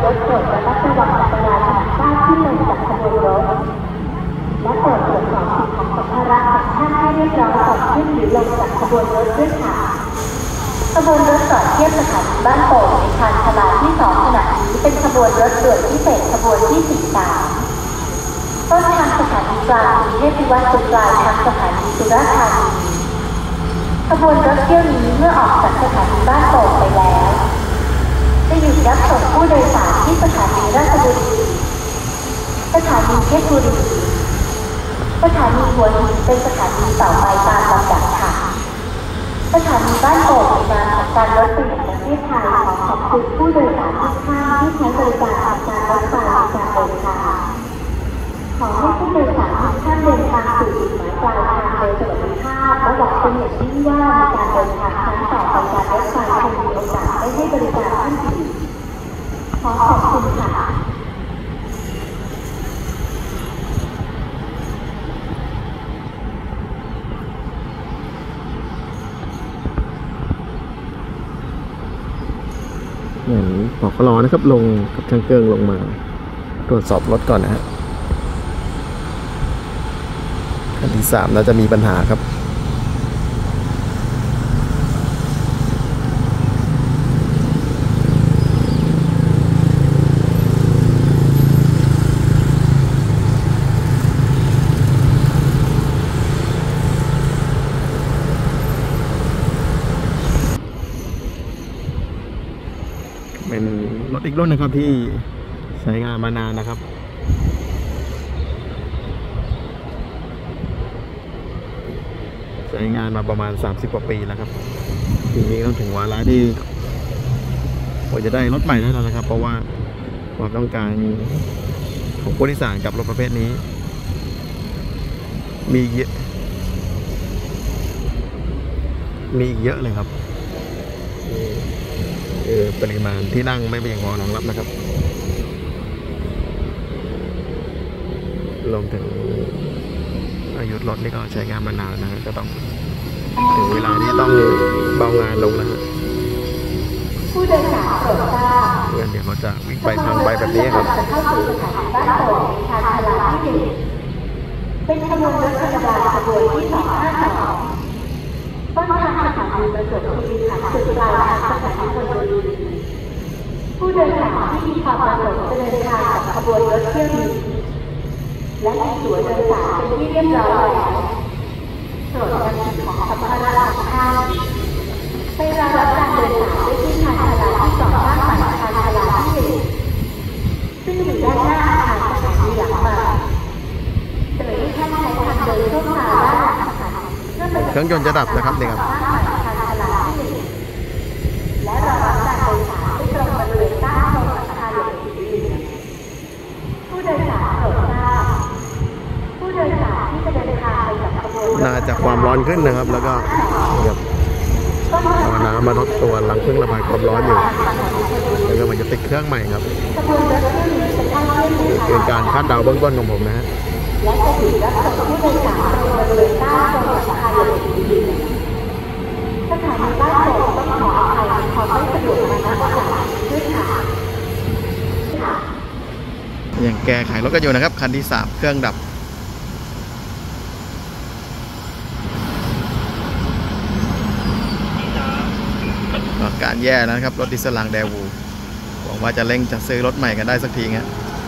รถโปรดระมัดระวังอันตรายขณะก้าวขึ้นลงจากขบวนรถและโปรดตรวจสอบสิ่งของสัมภาระของท่านให้เรียบร้อยก่อนขึ้นหรือลงจากขบวนรถด้วยค่ะขบวนรถจอดเทียบสถานีบ้านโป่งในชานชาลาที่2ขณะนี้เป็นขบวนรถด่วนพิเศษขบวนที่43ต้นทางสถานีกลางกรุงเทพพิวัตรจุดปลายทางสถานีสุราษฎร์ธานีขบวนรถเที่ยวนี้เมื่อออกจากสถานีบ้านโป่งไปแล้วจะหยุดรับส่งผู้โดยสารที่สถานีราชบุรีสถานีเพชรบุรีสถานีหัวหินเป็นสถานีต่อไปตามลำดับค่ะสถานีบ้านโป่งในนามของการรถไฟแห่งประเทศไทยขอขอบคุณผู้โดยสารทุกท่านที่ใช้บริการทางการรถไฟในการเดินทางขอให้ผู้โดยสารทุกท่านเดินทางสู่จุดหมายปลายทางโดยสวัสดิภาพและหวังเป็นอย่างยิ่งว่าในการเดินทางครั้งต่อไปการรถไฟคงมีโอกาสได้ให้บริการท่านอีกขอขอบคุณค่ะอย่างปกรนะครับลงกับช่างเกิงลงมาตรวจสอบรถก่อนนะฮะคันที่3น่าจะมีปัญหาครับเป็นรถอีกรุ่นนะครับที่ใช้งานมานานนะครับใช้งานมาประมาณ30 กว่าปีแล้วครับทีนี้ต้องถึงวาระที่เราจะได้รถใหม่แล้วนะครับเพราะว่าความต้องการของผู้โดยสารกับรถประเภทนี้มีอีกเยอะเลยครับปริมาณที่นั่งไม่เพียงพอรองรับนะครับรวมถึงอายุรถนี่ก็ใช้งานมานานนะก็ต้องถึงเวลาที่ต้องเบางานลงแล้วผู้โดยสารโปรดทราบเดี๋ยวเขาจะวิ่งไปทางไปแบบนี้ครับเข้าสู่สถานีบ้านโป่งในชานชาลาที่1เป็นขบวนรถธรรมดาขบวนที่252ต้นทางสถานีประจวบคีรีขันธ์จุดปลายทางสถานีธนบุรีผู้โดยสารที่มีความประสงค์จะเดินทางกับขบวนรถเที่ยวนี้และมีตั๋วโดยสารเป็นที่เรียบร้อยแล้วโปรดนำสิ่งของสัมภาระของท่านไปรอรับการเดินสายด้วยที่ชานชาลาที่ก่อสร้างใหม่ชานชาลาที่1ซึ่งอยู่ด้านหน้าอาคารสถานีหลังใหม่โดยที่ท่านใช้ทางเดินช่วงทางด้านหลังสถานีเครื่องยนต์จะดับนะครับเนี่ยครับและรอรับการโดยสารที่ตรงบริเวณด้านตรงอาคารหลวงสีเหลืองผู้โดยสารโปรดทราบผู้โดยสารที่จะเดินทางไปกับขบวนน่าจะความร้อนขึ้นนะครับแล้วก็เอาน้ำมาลดตัวหลังเครื่องระบายความร้อนอยู่แล้วก็มันจะติดเครื่องใหม่ครับเป็นการคาดเดาเบื้องต้นของผมนะฮะและจะหยุดรับส่งผู้โดยสารตรงบริเวณด้านตรงอาคารหลวงสีเหลืองสถานีบ้านโป่งต้องขออภัยในความไม่สะดวกมาณโอกาสด้วยค่ะยังแก้ไขรถกันอยู่นะครับคันที่3เครื่องดับอาการแย่นะครับรถดิสลางแดวูหวังว่าจะเร่งจะซื้อรถใหม่กันได้สักทีครับ